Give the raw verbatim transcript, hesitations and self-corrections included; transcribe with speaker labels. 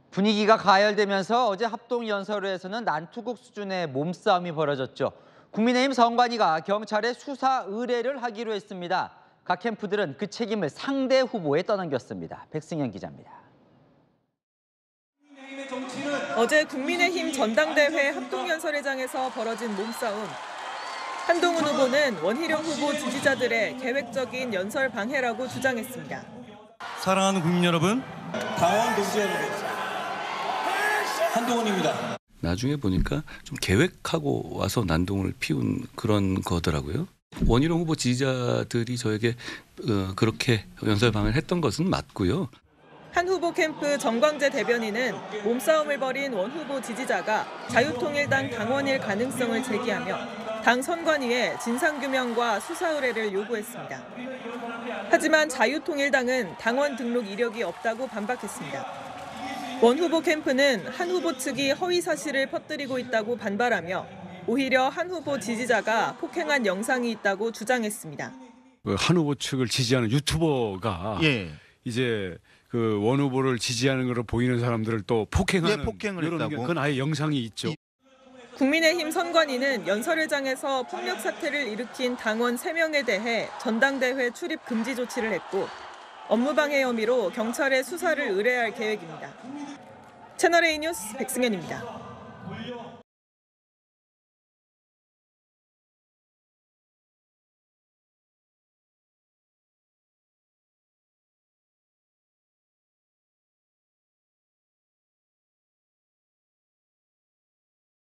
Speaker 1: 분위기가 가열되면서 어제 합동연설회에서는 난투극 수준의 몸싸움이 벌어졌죠. 국민의힘 선관위가 경찰에 수사 의뢰를 하기로 했습니다. 각 캠프들은 그 책임을 상대 후보에 떠넘겼습니다. 백승현 기자입니다.
Speaker 2: 어제 국민의힘 전당대회 합동연설회장에서 벌어진 몸싸움. 한동훈 후보는 원희룡 후보 지지자들의 계획적인 연설 방해라고 주장했습니다.
Speaker 3: 사랑하는 국민 여러분, 당원 동지 여러분, 한동훈입니다.
Speaker 4: 나중에 보니까 좀 계획하고 와서 난동을 피운 그런 거더라고요. 원희룡 후보 지지자들이 저에게 어, 그렇게 연설 방해를 했던 것은 맞고요.
Speaker 2: 한 후보 캠프 정광재 대변인은 몸싸움을 벌인 원 후보 지지자가 자유통일당 당원일 가능성을 제기하며 당 선관위에 진상규명과 수사 의뢰를 요구했습니다. 하지만 자유통일당은 당원 등록 이력이 없다고 반박했습니다. 원 후보 캠프는 한 후보 측이 허위 사실을 퍼뜨리고 있다고 반발하며 오히려 한 후보 지지자가 폭행한 영상이 있다고 주장했습니다.
Speaker 5: 한 후보 측을 지지하는 유튜버가 예. 이제 그 원 후보를 지지하는 것으로 보이는 사람들을 또 폭행하는
Speaker 6: 예, 폭행을
Speaker 5: 이런
Speaker 6: 했다고.
Speaker 5: 게 그건 아예 영상이 있죠.
Speaker 2: 국민의힘 선관위는 연설회장에서 폭력 사태를 일으킨 당원 세 명에 대해 전당대회 출입 금지 조치를 했고 업무방해 혐의로 경찰에 수사를 의뢰할 계획입니다. 채널A 뉴스 백승현입니다.